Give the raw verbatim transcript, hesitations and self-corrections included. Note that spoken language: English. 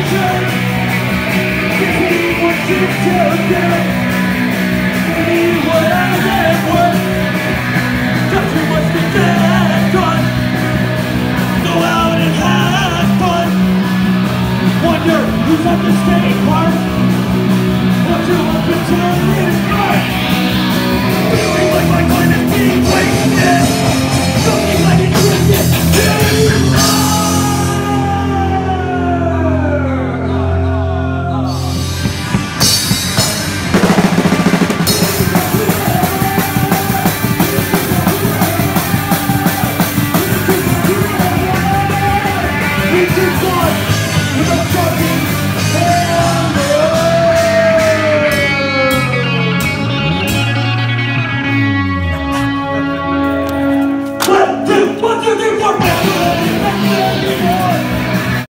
Who's at the skate park? Watch your up until it's dark. Feeling like my time is being wasted. Feeling like it twisted. We did one with a fucking